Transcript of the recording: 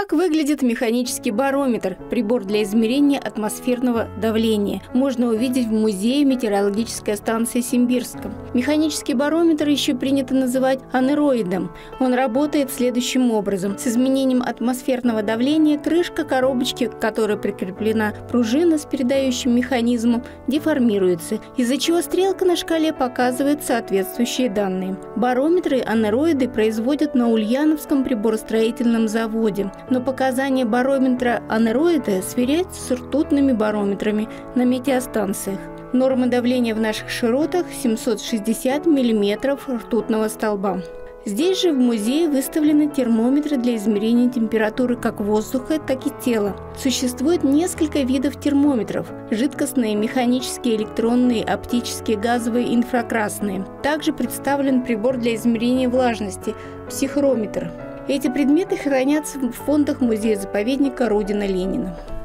Как выглядит механический барометр, прибор для измерения атмосферного давления, можно увидеть в музее метеорологической станции Симбирском. Механический барометр еще принято называть анероидом. Он работает следующим образом. С изменением атмосферного давления крышка коробочки, к которой прикреплена пружина с передающим механизмом, деформируется, из-за чего стрелка на шкале показывает соответствующие данные. Барометры анероиды производят на Ульяновском приборостроительном заводе. Но показания барометра анероида сверяются с ртутными барометрами на метеостанциях. Норма давления в наших широтах 760 мм ртутного столба. Здесь же в музее выставлены термометры для измерения температуры как воздуха, так и тела. Существует несколько видов термометров – жидкостные, механические, электронные, оптические, газовые, инфракрасные. Также представлен прибор для измерения влажности – психрометр. Эти предметы хранятся в фондах музея-заповедника Родина Ленина.